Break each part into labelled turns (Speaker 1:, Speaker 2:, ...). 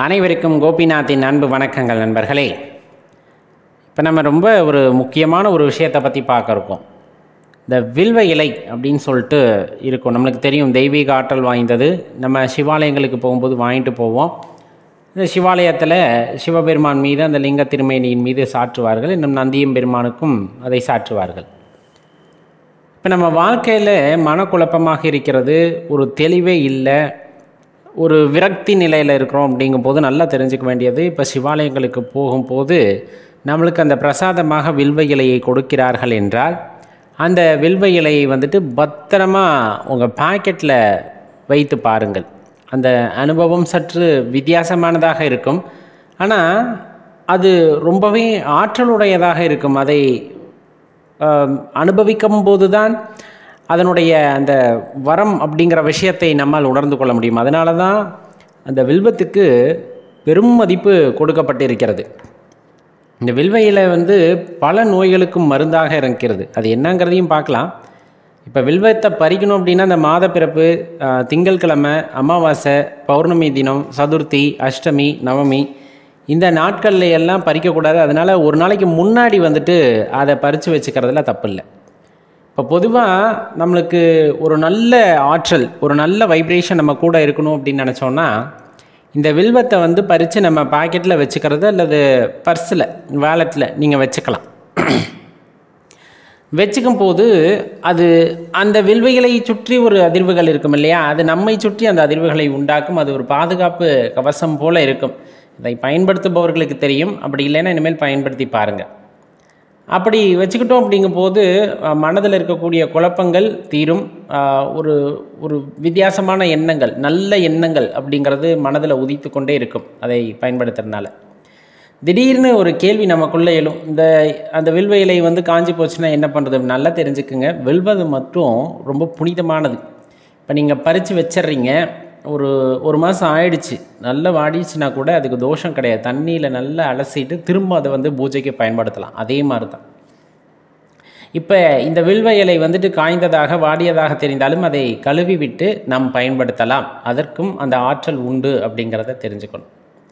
Speaker 1: அனைவருக்கும் கோபிநாத்தின் அன்பு வணக்கங்கள் நண்பர்களே. இப்போ நம்ம ரொம்ப ஒரு முக்கியமான ஒரு விஷயத்தை பற்றி பார்க்க இருக்கோம். இந்த வில்வ இலை அப்படின்னு சொல்லிட்டு இருக்கும். நம்மளுக்கு தெரியும் தெய்வீக ஆற்றல் வாய்ந்தது. நம்ம சிவாலயங்களுக்கு போகும்போது வாங்கிட்டு போவோம். இந்த சிவாலயத்தில் சிவபெருமான் மீது அந்த லிங்க திருமேனியின் மீது சாற்றுவார்கள். இன்னும் நந்தியம் பெருமானுக்கும் அதை சாற்றுவார்கள். இப்போ நம்ம வாழ்க்கையில் மனக்குழப்பமாக இருக்கிறது, ஒரு தெளிவே இல்லை, ஒரு விரக்தி நிலையில் இருக்கிறோம் அப்படிங்கும்போது நல்லா தெரிஞ்சுக்க வேண்டியது, இப்போ சிவாலயங்களுக்கு போகும்போது நம்மளுக்கு அந்த பிரசாதமாக வில்வ இலையை கொடுக்கிறார்கள் என்றால் அந்த வில்வ இலையை பத்திரமா உங்கள் பாக்கெட்டில் வைத்து பாருங்கள். அந்த அனுபவம் சற்று வித்தியாசமானதாக இருக்கும், ஆனால் அது ரொம்பவே ஆற்றலுடையதாக இருக்கும். அதை அனுபவிக்கும் போது தான் அதனுடைய அந்த வரம் அப்படிங்கிற விஷயத்தை நம்மால் உணர்ந்து கொள்ள முடியும். அதனால தான் அந்த வில்வத்துக்கு பெரும் மதிப்பு கொடுக்கப்பட்டிருக்கிறது. இந்த வில்வ இலை பல நோய்களுக்கும் மருந்தாக இருக்கிறது. அது என்னங்கிறதையும் பார்க்கலாம். இப்போ வில்வத்தை பறிக்கணும் அப்படின்னா அந்த மாத பிறப்பு, திங்கட்கிழமை, அமாவாசை, பௌர்ணமி தினம், சதுர்த்தி, அஷ்டமி, நவமி இந்த நாட்களில் எல்லாம் பறிக்கக்கூடாது. அதனால் ஒரு நாளைக்கு முன்னாடி அதை பறித்து வச்சுக்கிறதுல தப்பு இல்லை. இப்போ பொதுவாக நம்மளுக்கு ஒரு நல்ல ஆற்றல், ஒரு நல்ல வைப்ரேஷன் நம்ம கூட இருக்கணும் அப்படின்னு நினச்சோன்னா இந்த வில்வத்தை பறித்து நம்ம பாக்கெட்டில் வச்சுக்கிறது அல்லது பர்ஸில், வேலெட்டில் நீங்கள் வச்சுக்கலாம். வச்சுக்கும் போது அது அந்த வில்வைகளை சுற்றி ஒரு அதிர்வுகள் இருக்கும் இல்லையா, அது நம்மை சுற்றி அந்த அதிர்வுகளை உண்டாக்கும். அது ஒரு பாதுகாப்பு கவசம் போல் இருக்கும். இதை பயன்படுத்துபவர்களுக்கு தெரியும். அப்படி இல்லைன்னா இனிமேல் பயன்படுத்தி பாருங்கள். அப்படி வச்சுக்கிட்டோம் அப்படிங்கும்போது மனதில் இருக்கக்கூடிய குழப்பங்கள் தீரும். ஒரு ஒரு வித்தியாசமான எண்ணங்கள், நல்ல எண்ணங்கள் அப்படிங்கிறது மனதில் உதித்து கொண்டே இருக்கும் அதை பயன்படுத்துறதுனால. திடீர்னு ஒரு கேள்வி நமக்குள்ளே எழும், அந்த வில்வ இலை காஞ்சி போச்சுன்னா என்ன பண்ணுறது? நல்லா தெரிஞ்சுக்குங்க, வில்வது மட்டும் ரொம்ப புனிதமானது. இப்போ நீங்கள் பறித்து வச்சிட்றீங்க, ஒரு மாதம் ஆயிடுச்சு, நல்லா வாடிச்சுன்னா கூட அதுக்கு தோஷம் கிடையாது. தண்ணியில் நல்லா அலசிட்டு திரும்ப அதை பூஜைக்கு பயன்படுத்தலாம். அதே மாதிரி தான் இப்போ இந்த வில்வ இலை காய்ந்ததாக வாடியதாக தெரிந்தாலும் அதை கழுவி விட்டு நாம் பயன்படுத்தலாம். அதற்கும் அந்த ஆற்றல் உண்டு அப்படிங்கிறத தெரிஞ்சுக்கணும்.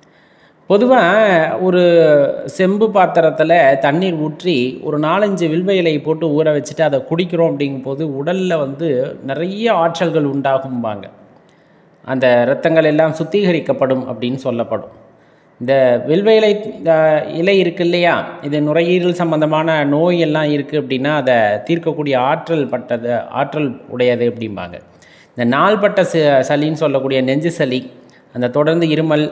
Speaker 1: பொதுவாக ஒரு செம்பு பாத்திரத்தில் தண்ணீர் ஊற்றி ஒரு 4-5 வில்வ இலை போட்டு ஊற வச்சுட்டு அதை குடிக்கிறோம் அப்படிங்கும்போது உடலில் நிறைய ஆற்றல்கள் உண்டாகும்பாங்க. அந்த இரத்தங்கள் எல்லாம் சுத்திகரிக்கப்படும் அப்படின்னு சொல்லப்படும். இந்த வில்வ இலை இருக்கு இல்லையா, இது நுரையீரல் சம்பந்தமான நோய் எல்லாம் இருக்குது அப்படின்னா அதை தீர்க்கக்கூடிய ஆற்றல் உடையது அப்படிம்பாங்க. இந்த நாள்பட்ட சளின்னு சொல்லக்கூடிய நெஞ்சு சளி, அந்த தொடர்ந்து இருமல்,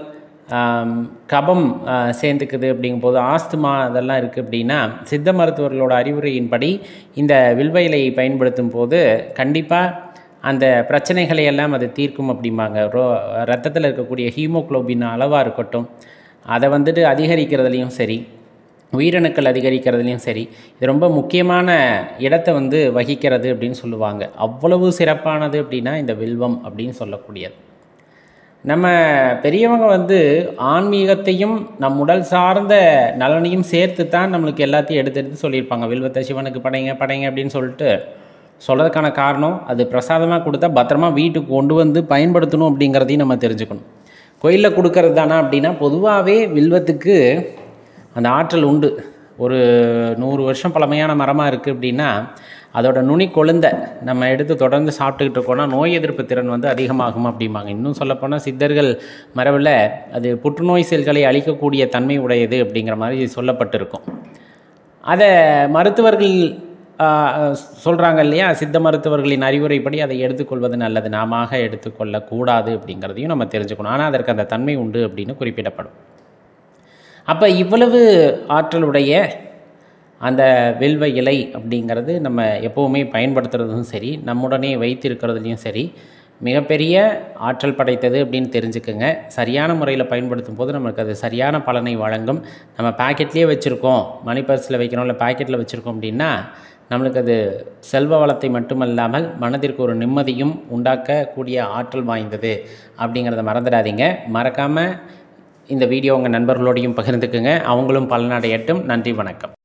Speaker 1: கபம் சேர்ந்துக்குது அப்படிங்கும்போது, ஆஸ்துமா அதெல்லாம் இருக்குது அப்படின்னா சித்த மருத்துவர்களோட அறிவுரையின்படி இந்த வில்வ இலையை பயன்படுத்தும் போது கண்டிப்பாக அந்த பிரச்சனைகளை எல்லாம் அது தீர்க்கும் அப்படிம்பாங்க. ரத்தத்தில் இருக்கக்கூடிய ஹீமோக்ளோபின் அளவாக இருக்கட்டும், அதை அதிகரிக்கிறதுலையும் சரி, உயிரணுக்கள் அதிகரிக்கிறதுலையும் சரி, இது ரொம்ப முக்கியமான இடத்தை வகிக்கிறது அப்படின்னு சொல்லுவாங்க. அவ்வளவு சிறப்பானது அப்படின்னா இந்த வில்வம் அப்படின்னு சொல்லக்கூடியது. நம்ம பெரியவங்க ஆன்மீகத்தையும் நம் உடல் சார்ந்த நலனையும் சேர்த்து தான் நம்மளுக்கு எல்லாத்தையும் எடுத்து சொல்லியிருப்பாங்க. வில்வத்தை சிவனுக்கு படைங்க அப்படின்னு சொல்லிட்டு சொல்கிறதுக்கான காரணம், அது பிரசாதமாக கொடுத்தா பத்திரமா வீட்டுக்கு கொண்டு பயன்படுத்தணும் அப்படிங்கிறதையும் நம்ம தெரிஞ்சுக்கணும். கோயிலில் கொடுக்கறது தானா அப்படின்னா பொதுவாகவே வில்வத்துக்கு அந்த ஆற்றல் உண்டு. ஒரு 100 வருஷம் பழமையான மரமாக இருக்குது அப்படின்னா அதோட நுனி கொழுந்தை நம்ம எடுத்து தொடர்ந்து சாப்பிட்டுக்கிட்டு இருக்கோன்னா நோய் எதிர்ப்பு திறன் அதிகமாகும் அப்படிம்பாங்க. இன்னும் சொல்லப்போனால் சித்தர்கள் மரபில் அது புற்றுநோய் செல்களை அழிக்கக்கூடிய தன்மை உடையது அப்படிங்கிற மாதிரி சொல்லப்பட்டிருக்கும். அதை மருத்துவர்கள் சொல்கிறாங்க இல்லையா, சித்த மருத்துவர்களின் அறிவுரைப்படி அதை எடுத்துக்கொள்வது நல்லது, நாம எடுத்துக்கொள்ளக்கூடாது அப்படிங்கிறதையும் நம்ம தெரிஞ்சுக்கணும். ஆனால் அதற்கு அந்த தன்மை உண்டு அப்படின்னு குறிப்பிடப்படும். அப்போ இவ்வளவு ஆற்றலுடைய அந்த வில்வ இலை அப்படிங்கிறது நம்ம எப்போவுமே பயன்படுத்துகிறதும் சரி, நம்முடனே வைத்திருக்கிறதுலையும் சரி மிகப்பெரிய ஆற்றல் படைத்தது அப்படின்னு தெரிஞ்சுக்கோங்க. சரியான முறையில் பயன்படுத்தும் போது நமக்கு அது சரியான பலனை வழங்கும். நம்ம பாக்கெட்லேயே வச்சுருக்கோம், மணி பர்ஸில் வைக்கிறோம், இல்லை பாக்கெட்டில் வச்சுருக்கோம் அப்படின்னா நம்மளுக்கு அது செல்வ வளத்தை மட்டுமல்லாமல் மனதிற்கு ஒரு நிம்மதியும் உண்டாக்கக்கூடிய ஆற்றல் வாய்ந்தது அப்படிங்கிறத மறந்துடாதீங்க. மறக்காமல் இந்த வீடியோ உங்கள் நண்பர்களோடையும் பகிர்ந்துக்குங்க, அவங்களும் பலனடையட்டும். நன்றி, வணக்கம்.